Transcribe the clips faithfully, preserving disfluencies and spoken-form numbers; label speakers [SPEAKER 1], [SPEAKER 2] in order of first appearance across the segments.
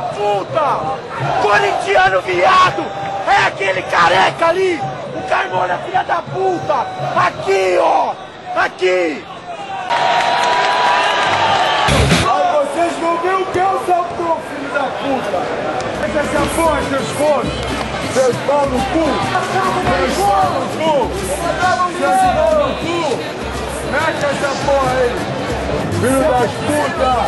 [SPEAKER 1] da puta! Corintiano viado! É aquele careca ali! O Carmona, filha da puta! Aqui, ó! Aqui!
[SPEAKER 2] Aí vocês vão ver o que eu sou, filho da puta! Mete essa porra, seus fornos! Seus pau no cu! Seus pau no cu! Seus pau no cu! Mete essa porra aí! Filho das putas!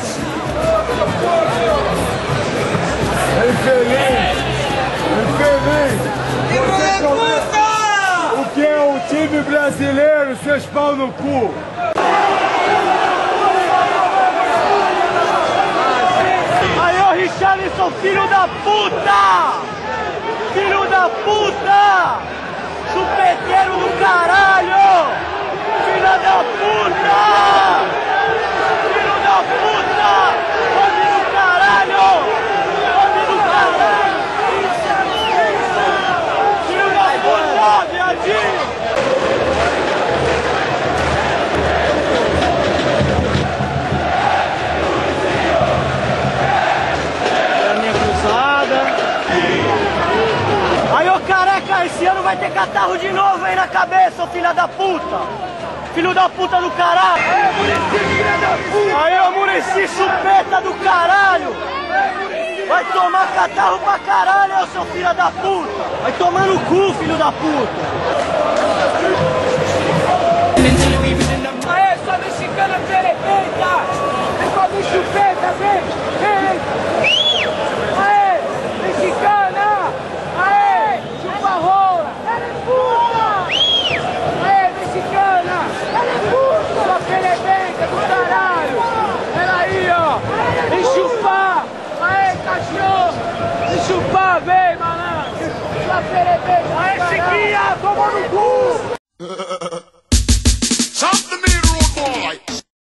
[SPEAKER 2] Infeliz! Infeliz! Você puta! O que é o time brasileiro, seus pau no cu?
[SPEAKER 1] Aí, ô Richarlison, filho da puta! Filho da puta! Chupeteiro do caralho! Filho da puta! Filho da puta! Homem do caralho! Homem do caralho! Filho da puta, viadinho! Aí, ô careca, esse ano vai ter catarro de novo aí na cabeça, ô filha da puta! Filho da puta do caralho! Aí, Muricy, filha da puta! Aí, ô Muricy, chupeta do caralho! Vai tomar catarro pra caralho, ô seu filho da puta! Vai tomar no cu, filho da puta!
[SPEAKER 3] Aê, sua mexicana perepeita! Vem com a minha chupeta, vem! Vem! Aê, mexicana! Aê, chupa rola! Ela é puta! Aê, mexicana! Ela é puta! Sua perepeita do caralho! Ela aí, ó! Vem chupar! Aê, cachorro! Vem chupar, vem, malandro! Sua perepeita!
[SPEAKER 1] Aí, Chiquinha, toma